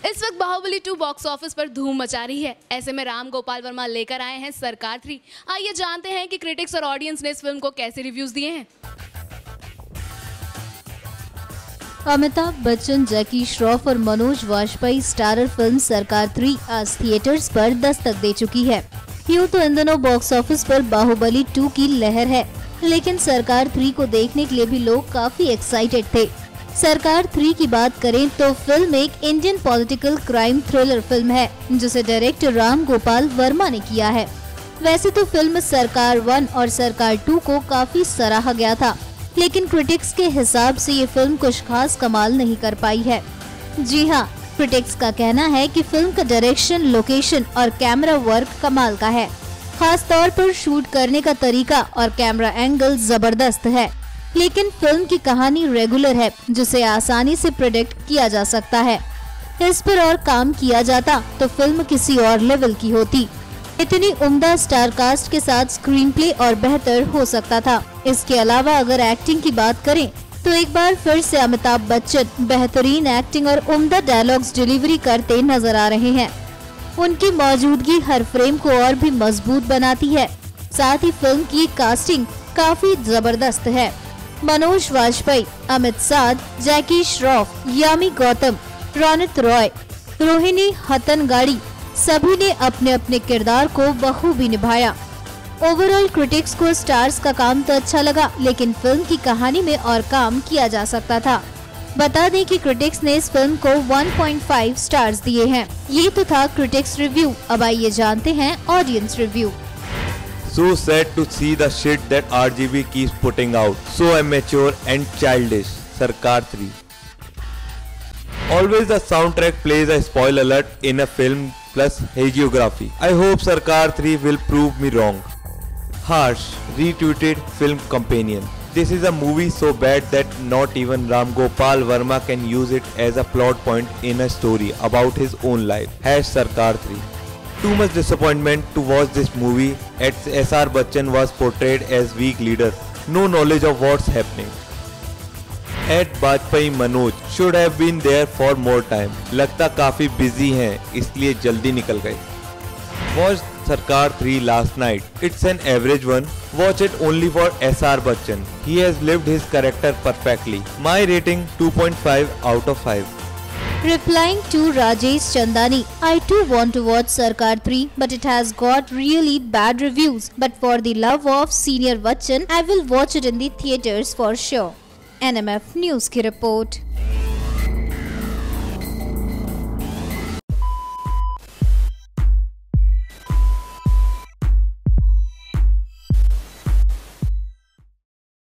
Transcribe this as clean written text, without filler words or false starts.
इस वक्त Baahubali 2 box office पर धूम मचा रही है। ऐसे में राम गोपाल वर्मा लेकर आए हैं सरकार 3। आइए जानते हैं कि क्रिटिक्स और ऑडियंस ने इस फिल्म को कैसे रिव्यूज दिए हैं। अमिताभ बच्चन, जैकी श्रॉफ और मनोज वाजपेयी स्टारर फिल्म सरकार 3 आज थिएटर्स पर दस्तक दे चुकी है। यूँ तो इन दिनों बॉक्स ऑफिस पर बाहुबली 2 की लहर है, लेकिन सरकार 3 को देखने के लिए भी लोग काफी एक्साइटेड थे। सरकार 3 की बात करें तो फिल्म एक Indian political crime thriller film है, जिसे डायरेक्टर राम गोपाल वर्मा ने किया है। वैसे तो फिल्म सरकार 1 और सरकार 2 को काफी सराहा गया था, लेकिन क्रिटिक्स के हिसाब से ये फिल्म कुछ खास कमाल नहीं कर पाई है। जी हाँ, क्रिटिक्स का कहना है कि फिल्म का डायरेक्शन, लोकेशन और कैमरा वर्क कमाल का है। खास तौर पर शूट करने का तरीका और कैमरा एंगल जबरदस्त है, लेकिन फिल्म की कहानी रेगुलर है, जिसे आसानी से प्रेडिक्ट किया जा सकता है। इस पर और काम किया जाता तो फिल्म किसी और लेवल की होती। इतनी उम्दा स्टार कास्ट के साथ स्क्रीन प्ले और बेहतर हो सकता था। इसके अलावा अगर एक्टिंग की बात करें तो एक बार फिर से अमिताभ बच्चन बेहतरीन एक्टिंग और उम्दा डायलॉग्स डिलीवरी करते नजर आ रहे हैं। उनकी मौजूदगी हर फ्रेम को और भी मजबूत बनाती है। साथ ही फिल्म की कास्टिंग काफी जबरदस्त है। मनोज वाजपेयी, अमित साध, जैकी श्रॉफ, यामी गौतम, रोनित रॉय, रोहिणी हतनगाड़ी सभी ने अपने अपने किरदार को बखूबी निभाया। ओवरऑल क्रिटिक्स को स्टार्स का काम तो अच्छा लगा, लेकिन फिल्म की कहानी में और काम किया जा सकता था। बता दें कि क्रिटिक्स ने इस फिल्म को 1.5 स्टार्स दिए हैं। ये तो था क्रिटिक्स रिव्यू। अब आइए जानते हैं audience review. So sad to see the shit that RGB keeps putting out. So immature and childish. Sarkar 3. Always the soundtrack plays a spoil alert in a film plus hagiography. I hope Sarkar 3 will prove me wrong. Harsh retweeted film companion. This is a movie so bad that not even Ram Gopal Verma can use it as a plot point in a story about his own life. #Sarkar 3. Too much disappointment to watch this movie as SR Bachchan was portrayed as weak leader. No knowledge of what's happening. @Bajpai Manoj should have been there for more time. लगता काफी busy हैं, इसलिए जल्दी निकल गए. Watched Sarkar 3 last night. It's an average one. Watch it only for SR Bachchan. He has lived his character perfectly. My rating 2.5 out of 5. Replying to Rajesh Chandani, I too want to watch Sarkar 3, but it has got really bad reviews. But for the love of Senior Bachchan, I will watch it in the theaters for sure. NMF News की report.